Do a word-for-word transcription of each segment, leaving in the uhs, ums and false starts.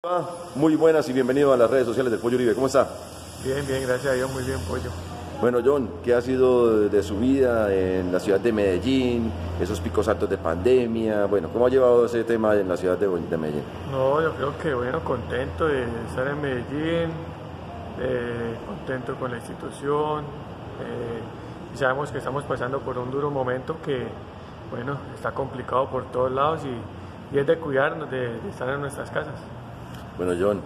Muy buenas y bienvenido a las redes sociales del Pollo Uribe. ¿Cómo está? Bien, bien, gracias a Dios, muy bien, Pollo. Bueno, John, ¿qué ha sido de su vida en la ciudad de Medellín? Esos picos altos de pandemia. Bueno, ¿cómo ha llevado ese tema en la ciudad de, de Medellín? No, yo creo que, bueno, contento de estar en Medellín, eh, contento con la institución. Eh, y sabemos que estamos pasando por un duro momento que, bueno, está complicado por todos lados y, y es de cuidarnos, de, de estar en nuestras casas. Bueno, John,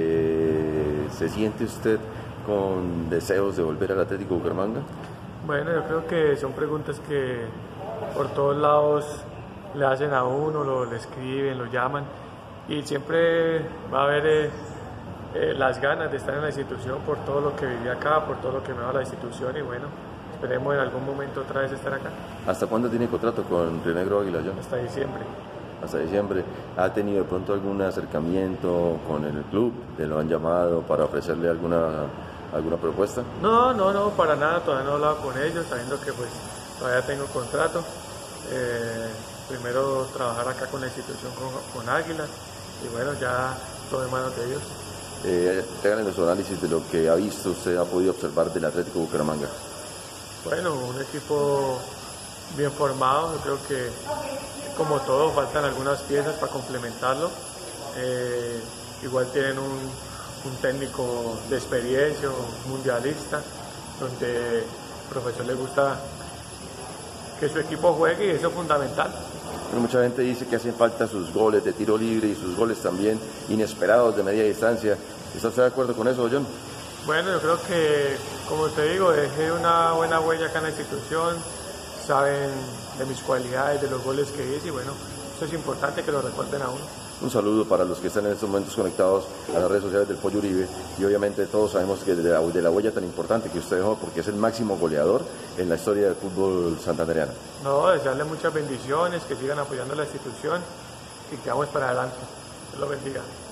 ¿se, ¿se siente usted con deseos de volver al Atlético Bucaramanga? Bueno, yo creo que son preguntas que por todos lados le hacen a uno, lo, le escriben, lo llaman y siempre va a haber eh, eh, las ganas de estar en la institución por todo lo que viví acá, por todo lo que me da la institución y bueno, esperemos en algún momento otra vez estar acá. ¿Hasta cuándo tiene contrato con Río Negro Águila, John? Hasta diciembre. Hasta diciembre. ¿Ha tenido de pronto algún acercamiento con el club? ¿Le lo han llamado para ofrecerle alguna, alguna propuesta? No, no, no, para nada, todavía no he hablado con ellos, sabiendo que pues todavía tengo contrato. Eh, primero trabajar acá con la institución con, con Águila y bueno, ya todo en manos de ellos. Eh, Háganle su análisis de lo que ha visto, usted ha podido observar del Atlético Bucaramanga. Bueno, un equipo bien formado, yo creo que como todo faltan algunas piezas para complementarlo. Eh, igual tienen un, un técnico de experiencia, un mundialista, donde al profesor le gusta que su equipo juegue y eso es fundamental. Pero mucha gente dice que hacen falta sus goles de tiro libre y sus goles también inesperados de media distancia. ¿Está usted de acuerdo con eso, John? Bueno, yo creo que, como te digo, dejé una buena huella acá en la institución, saben de mis cualidades, de los goles que hice y bueno, eso es importante que lo recuerden a uno. Un saludo para los que están en estos momentos conectados a las redes sociales del Pollo Uribe y obviamente todos sabemos que de la, de la huella tan importante que usted dejó porque es el máximo goleador en la historia del fútbol santandereano. No, desearle muchas bendiciones, que sigan apoyando a la institución y que vamos para adelante. Dios lo bendiga.